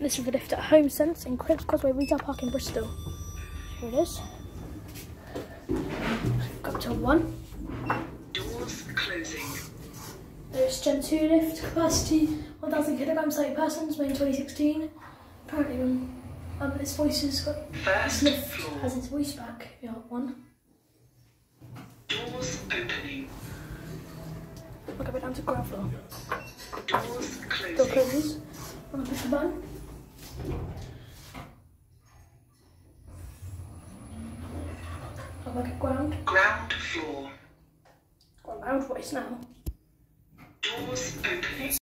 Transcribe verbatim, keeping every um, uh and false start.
This is the lift at HomeSense in Causeway Retail Park in Bristol. Here it is. Go up to one. Doors closing. There's Gen two lift, capacity one thousand kilograms, thirty persons, made in twenty sixteen. Apparently, um, um, its voice has got, First this lift floor. has its voice back. Yeah, one. Doors opening. I'll go down to ground floor. Doors Door closing. closes. I'm gonna push the button. I'll back at ground. Ground floor. Got a loud voice now. Doors opening.